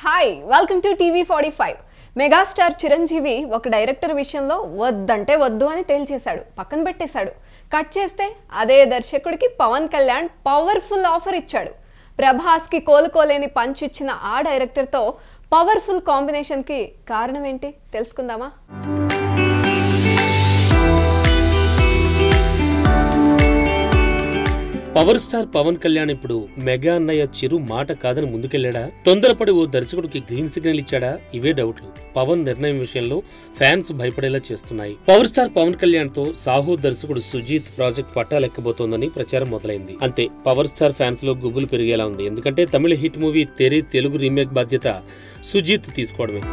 Hi welcome to టీవీ45. Megastar Chiranjeevi ఒక director విషయంలో వద్దంటే వద్దు అని తేల్చేశాడు, పక్కన పెట్టేశాడు. కట్ చేస్తే అదే దర్శకుడికి పవన్ కళ్యాణ్ పవర్ఫుల్ ఆఫర్ ఇచ్చాడు. ప్రభాస్కి కోలుకోలేని పంచ్ ఇచ్చిన ఆ డైరెక్టర్తో పవర్ఫుల్ కాంబినేషన్కి కారణం ఏంటి తెలుసుకుందామా? పవర్ స్టార్ పవన్ కళ్యాణ్ ఇప్పుడు మెగా అన్నయ్య చిరు మాట కాదని ముందుకెళ్లాడా? తొందరపడి ఓ దర్శకుడికి గ్రీన్ సిగ్నల్ ఇచ్చాడా? ఇవే డౌట్లు పవన్ నిర్ణయం విషయంలో ఫ్యాన్స్ భయపడేలా చేస్తున్నాయి. పవర్ స్టార్ పవన్ కళ్యాణ్ తో సాహో దర్శకుడు సుజీత్ ప్రాజెక్ట్ పట్టాలెక్కబోతోందని ప్రచారం మొదలైంది. అంతే, పవర్ స్టార్ ఫ్యాన్స్ లో గుబులు పెరిగేలా ఉంది. ఎందుకంటే తమిళ hit movie Theri Telugu remake బాధ్యత సుజీత్ తీసుకోవడమే.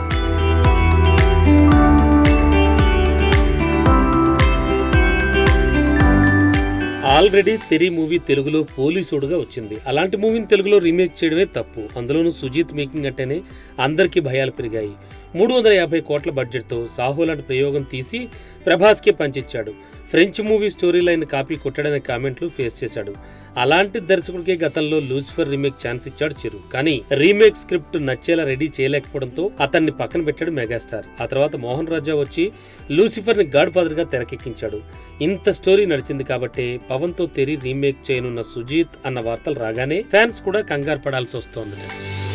ఆల్రెడీ తెరి మూవీ తెలుగులో పోలీసుడుగా వచ్చింది. అలాంటి మూవీని తెలుగులో రీమేక్ చేయడమే తప్పు. అందులోనూ సుజీత్ మేకింగ్ అంటేనే అందరికీ భయాలు పెరిగాయి. 350 కోట్ల బడ్జెట్తో సాహో లాంటి ప్రయోగం తీసి ప్రభాస్కే పంచిచ్చాడు. French movie story line copy కొట్టడనే కామెంట్లు ఫేస్ చేశాడు. అలాంటి దర్శకుడికే గతంలో లూసిఫర్ రీమేక్ ఛాన్స్ ఇచ్చాడు చిరు. కానీ రీమేక్ స్క్రిప్ట్ నచ్చేలా రెడీ చేయలేకపోవడంతో అతన్ని పక్కన పెట్టాడు మెగాస్టార్. ఆ తర్వాత మోహన్ రాజా వచ్చి లూసిఫర్ ని గాడ్ ఫాదర్ గా తెరకెక్కించాడు. ఇంత స్టోరీ నడిచింది కాబట్టి పవన్ తో తెరి రీమేక్ చేయనున్న సుజీత్ అన్న వార్తలు రాగానే ఫ్యాన్స్ కూడా కంగారు పడాల్సి వస్తోంది.